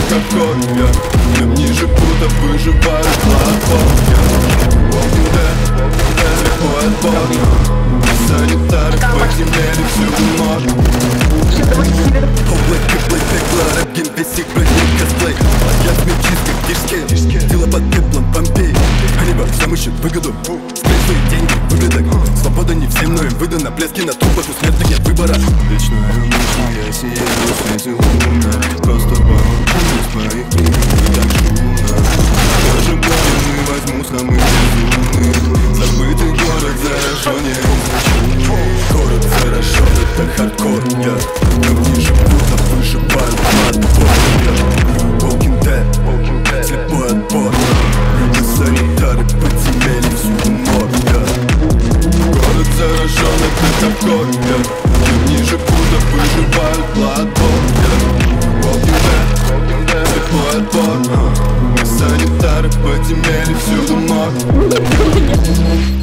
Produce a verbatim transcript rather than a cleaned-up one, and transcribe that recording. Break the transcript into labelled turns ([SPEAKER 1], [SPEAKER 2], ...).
[SPEAKER 1] хардкор, я днем ниже пута выживаю платформ. Walking dead, слепой отбор. Санитары подземелья всюду мор. Облаки, плей, пекла, рэп, геймпесик, броник, косплей. Я смею чистых кишки, дела под пеплом Помпей. Они во всем ищут выгоду, спрячь свои деньги, выгодок. Свобода не всем, но им выдана. Пляски на трупах, у смертных нет выбора. Вечная мысль, я сияю в свете луна. Просто помогу из моих книг, так шумно. Даже болен и возьму самый безумный. Забытый город заражен, город заражен, это хардкор, я днем ниже пута выживаю платформ. Walking dead, слепой отбор. Мы санитары подземелья всюду мор, я город заражен, это хардкор, я днем ниже пута выживаю платформ. Walking dead, слепой отбор. Мы санитары подземелья всюду мор.